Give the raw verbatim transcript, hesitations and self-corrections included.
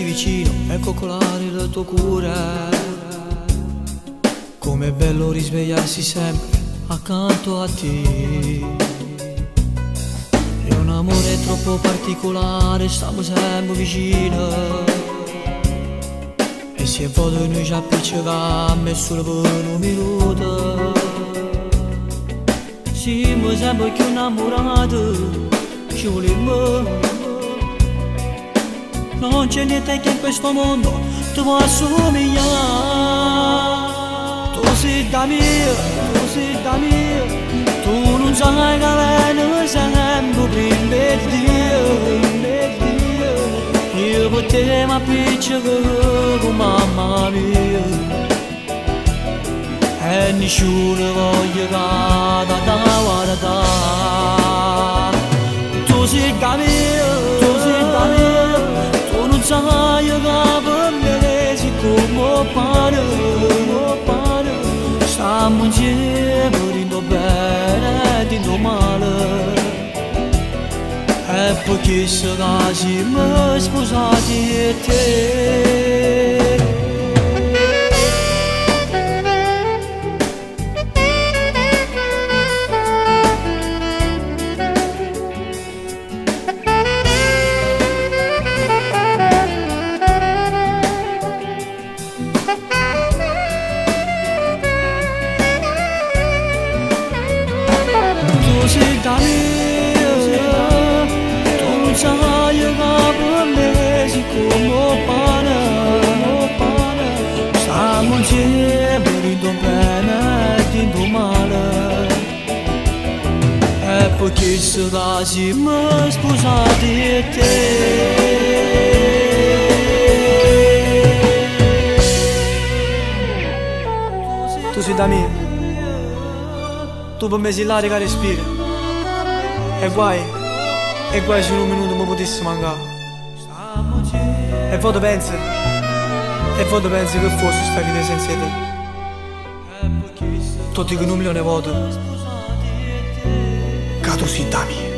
vicino e coccolare la tua cura. Com'è bello risvegliarsi sempre accanto a te. È un amore troppo particolare, stiamo sempre vicino. E se voglio noi ci appiccichiamo solo per un minuto. Siamo sempre più innamorati, ci vogliamo. Non c'è niente che in questo mondo ti può assomigliare. Tu sei da mia, tu sei da mia. Tu non sai che viene sempre prima del Dio. Io per te mi appiccico con mamma mia. E nessuno voglia che da guarda. Tu sei da mia, tu sei da mia. Sai che per me sei come pane, pane. Stiamo insieme, rindo bene e rindo male. E poi chissà che siamo sposati e te. Tu sei da mia, tu non sai che per me sei come pane, stiamo insieme, rindo bene e rindo male. E poi chissà che siamo sposati e te. Tu sei da mia, tu per me sei l'aria che respira. E guai, e guai se in un minuto mi potessi mancare. E voi pensi, e voi pensi che fosse sta vita senza te. Tu dico un milione di volte che tu sei da mia.